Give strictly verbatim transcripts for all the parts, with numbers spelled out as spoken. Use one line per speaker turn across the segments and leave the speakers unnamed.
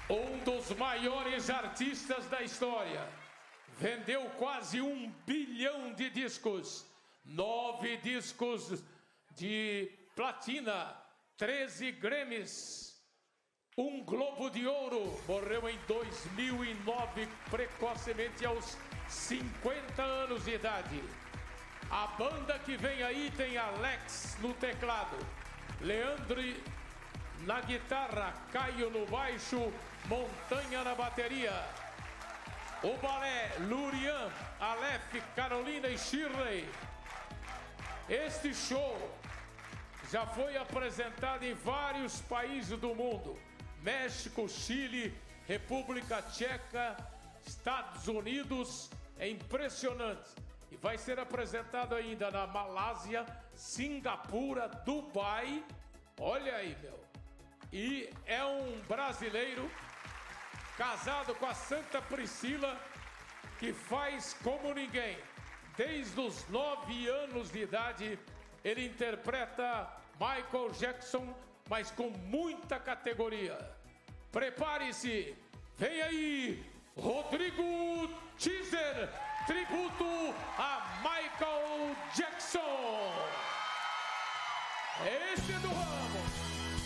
Um dos maiores artistas da história. Vendeu quase um bilhão de discos. Nove discos de platina. Treze Grammys. Um Globo de Ouro. Morreu em dois mil e nove, precocemente aos cinquenta anos de idade. A banda que vem aí tem Alex no teclado, Leandro na guitarra, Caio no baixo, Montanha na bateria. O balé, Lurian, Aleph, Carolina e Shirley. Este show já foi apresentado em vários países do mundo. México, Chile, República Tcheca, Estados Unidos. É impressionante. E vai ser apresentado ainda na Malásia, Singapura, Dubai. Olha aí, meu. E é um brasileiro casado com a Santa Priscila, que faz como ninguém. Desde os nove anos de idade, ele interpreta Michael Jackson, mas com muita categoria. Prepare-se, vem aí, Rodrigo Teaser, tributo a Michael Jackson. Esse é do ramo.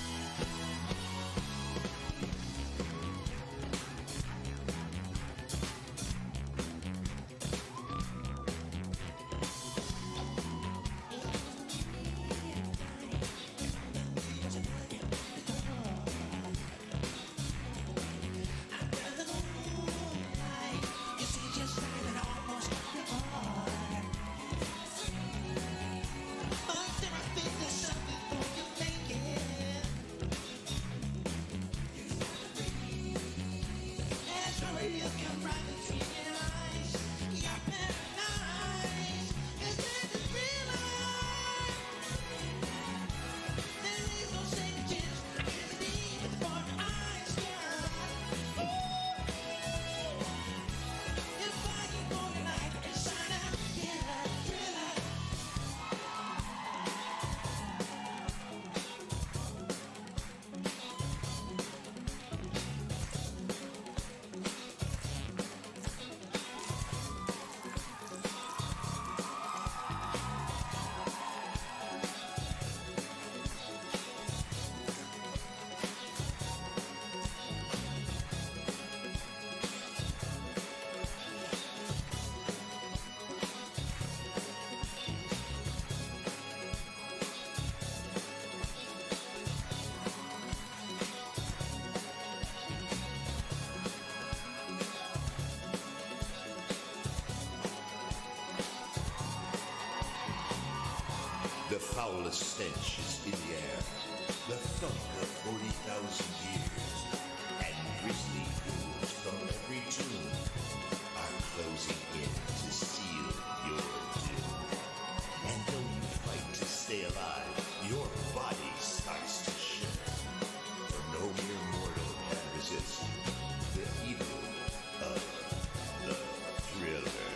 The foulest stench is in the air, the thunk of forty thousand years, and grisly ghouls from every tomb are closing in to seal your doom. And though you fight to stay alive, your body starts to shiver, for no mere mortal can resist the evil of the Thriller.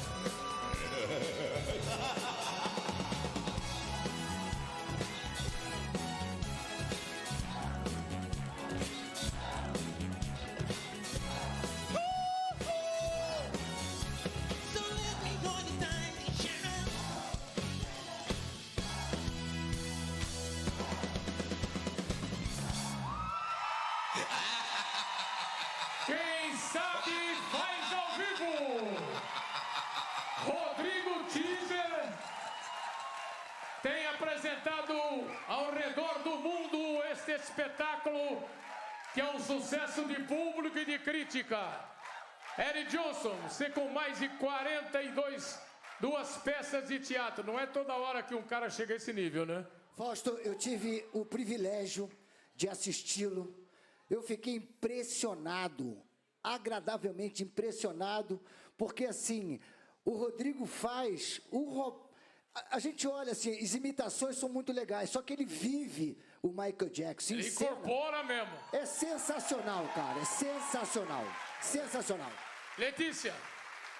Quem sabe faz ao vivo. Rodrigo Teaser tem apresentado ao redor do mundo este espetáculo que é um sucesso de público e de crítica. Eric Johnson, você com mais de quarenta e duas peças de teatro. Não é toda hora que um cara chega a esse nível, né?
Fausto, eu tive o privilégio de assisti-lo. Eu fiquei impressionado, agradavelmente impressionado, porque assim, o Rodrigo faz, o Ro... a, a gente olha assim, as imitações são muito legais, só que ele vive o Michael Jackson.
Ele incorpora mesmo.
É sensacional, cara, é sensacional, sensacional.
Letícia,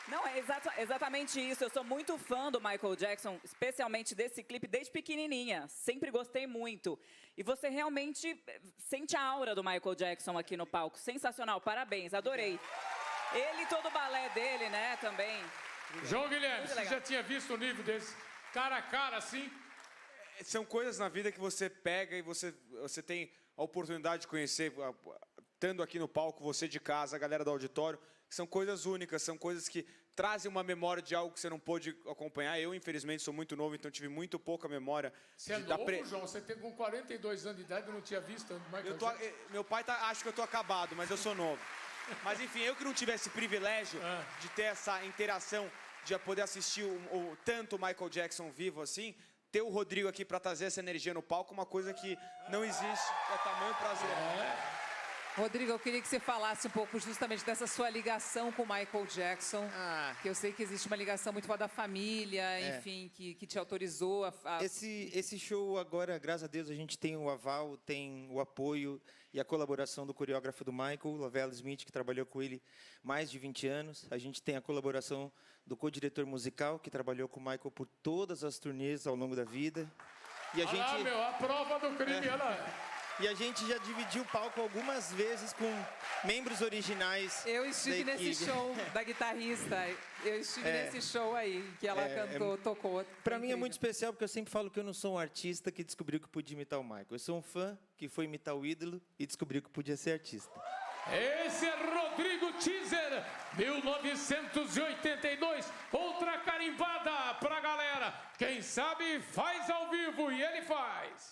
Não, é exata, exatamente isso. Eu sou muito fã do Michael Jackson, especialmente desse clipe desde pequenininha. Sempre gostei muito. E você realmente sente a aura do Michael Jackson aqui no palco. Sensacional, parabéns, adorei. Ele e todo o balé dele, né, também.
João Guilherme, você já tinha visto o nível desse? Cara a cara, assim?
São coisas na vida que você pega e você, você tem a oportunidade de conhecer, estando aqui no palco, você de casa, a galera do auditório, que são coisas únicas, são coisas que trazem uma memória de algo que você não pôde acompanhar. Eu, infelizmente, sou muito novo, então tive muito pouca memória.
Você é novo, pre... João? Você tem com quarenta e dois anos de idade e não tinha visto o Michael
eu tô,
Jackson?
Meu pai tá, acha que eu tô acabado, mas eu sou novo. Mas, enfim, eu que não tive esse privilégio ah. de ter essa interação, de poder assistir o, o, tanto o Michael Jackson vivo assim, ter o Rodrigo aqui para trazer essa energia no palco, uma coisa que não existe, é tamanho prazer.
É. Rodrigo, eu queria que você falasse um pouco justamente dessa sua ligação com o Michael Jackson, ah. que eu sei que existe uma ligação muito forte da família, é. enfim, que, que te autorizou a... a...
Esse, esse show agora, graças a Deus, a gente tem o aval, tem o apoio e a colaboração do coreógrafo do Michael, Lavelle Smith, que trabalhou com ele mais de vinte anos. A gente tem a colaboração do co-diretor musical, que trabalhou com o Michael por todas as turnês ao longo da vida. E a
olha
gente...
lá, meu, a prova do crime,
é.
olha lá.
E a gente já dividiu o palco algumas vezes com membros originais.
Eu estive nesse show da guitarrista. Eu estive é, nesse show aí, que ela é, cantou, é, tocou.
Pra mim é muito especial, porque eu sempre falo que eu não sou um artista que descobriu que podia imitar o Michael. Eu sou um fã que foi imitar o ídolo e descobriu que podia ser artista.
Esse é Rodrigo Teaser, mil novecentos e oitenta e dois. Outra carimbada pra galera. Quem sabe faz ao vivo, e ele faz.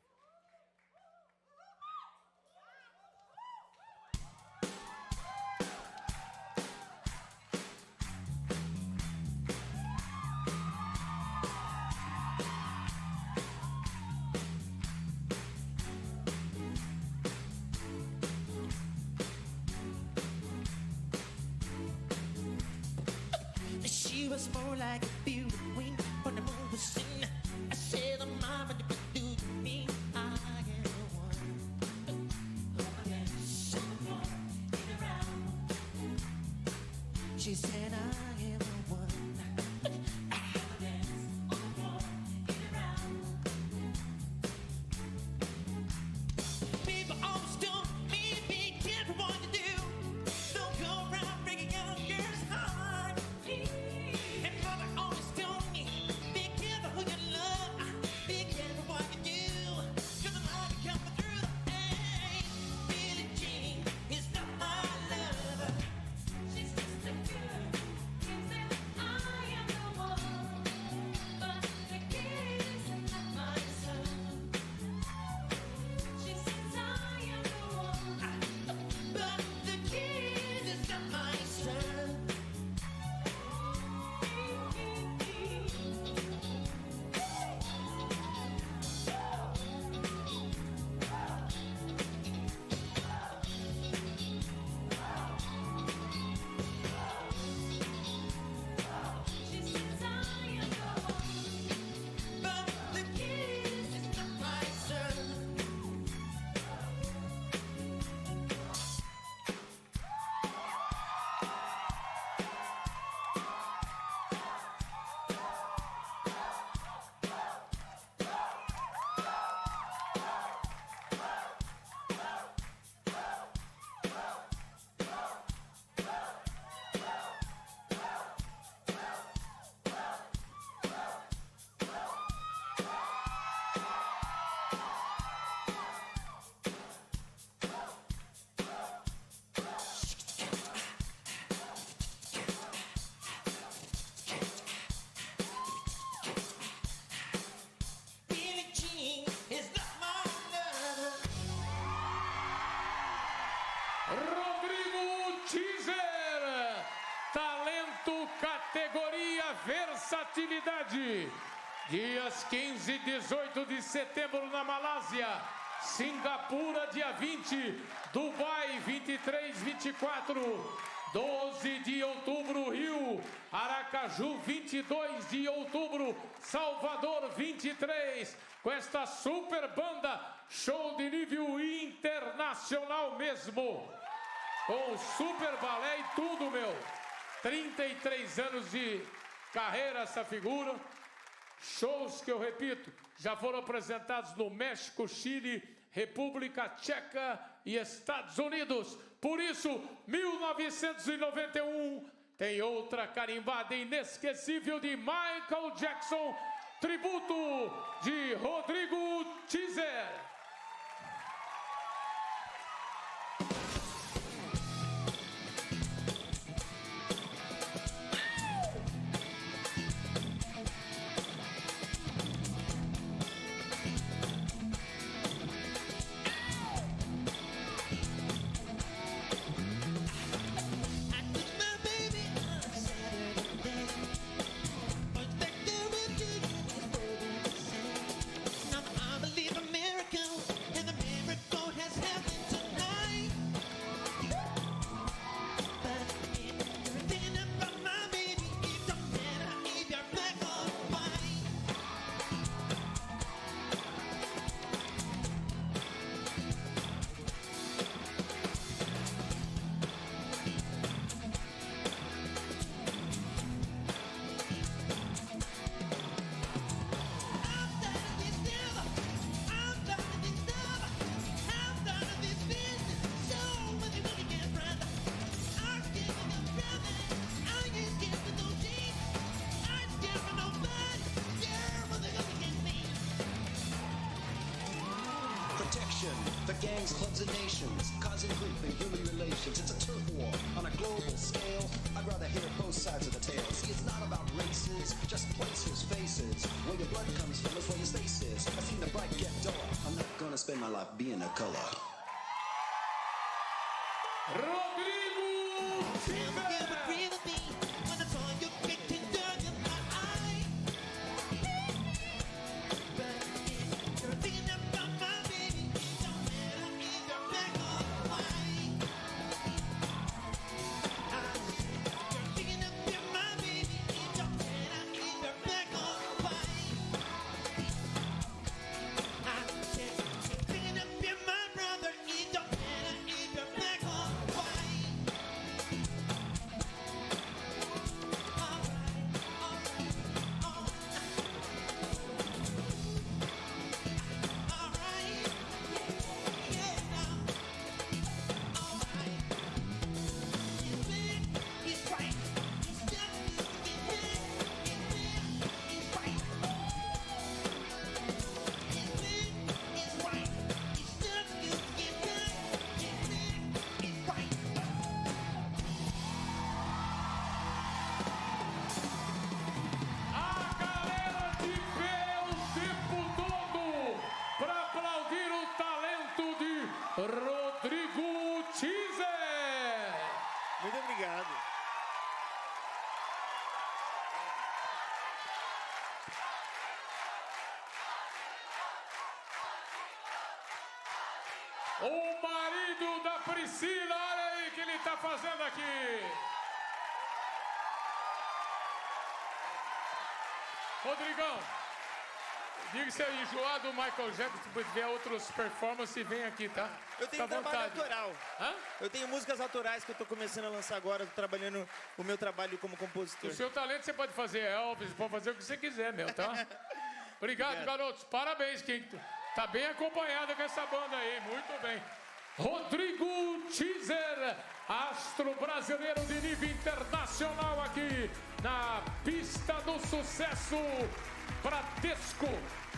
She was more like a beauty queen when the moon was seen. I said, "The mama you could do to me, I am the one." Oh yes, get around. She said, "I am the one." People always told me, be careful what you do. Don't go around breaking young girls' heart. And mother always told me, be careful who you love, be careful what you do, 'cause the love coming through the pain. Billie Jean is not my lover. She's just a girl who said I am the one, but the kid is not my son. She says I am the one, but the kid is not my son. She says I am the one, but the kid is not my son. Billie Jean is not my lover.
Rodrigo Teaser, talento categoria versatilidade. Dias quinze e dezoito de setembro na Malásia, Singapura dia vinte, Dubai vinte e três, vinte e quatro, doze de outubro Rio, Aracaju vinte e dois de outubro, Salvador vinte e três, com esta super banda, show de nível internacional mesmo, com super balé e tudo, meu. trinta e três anos de carreira essa figura. Shows que eu repito, já foram apresentados no México, Chile, República Tcheca e Estados Unidos. Por isso, mil novecentos e noventa e um tem outra carimbada inesquecível de Michael Jackson, tributo de Rodrigo Teaser.
The gangs, clubs, and nations, causing grief in human relations. It's a turf war on a global scale. I'd rather hear both sides of the tale. See, it's not about races, just places, faces. Where your blood comes from is where your space is. I've seen the bright get duller. I'm not gonna spend my life being a color.
Rodrigo Teaser! Rodrigo Teaser!
Muito obrigado.
O marido da Priscila, olha aí o que ele está fazendo aqui. Rodrigão, diga se é enjoado o Michael Jackson, se tiver outros performances, vem aqui, tá?
Eu tenho
Fica à
trabalho
vontade.
autoral.
Hã?
Eu tenho músicas autorais que eu tô começando a lançar agora, tô trabalhando o meu trabalho como compositor.
O seu talento você pode fazer Elvis, pode fazer o que você quiser, meu, tá? Obrigado,
Obrigado.
garotos. Parabéns, quem tá bem acompanhado com essa banda aí. Muito bem. Rodrigo Teaser, astro brasileiro de nível internacional aqui na pista do sucesso Bradesco.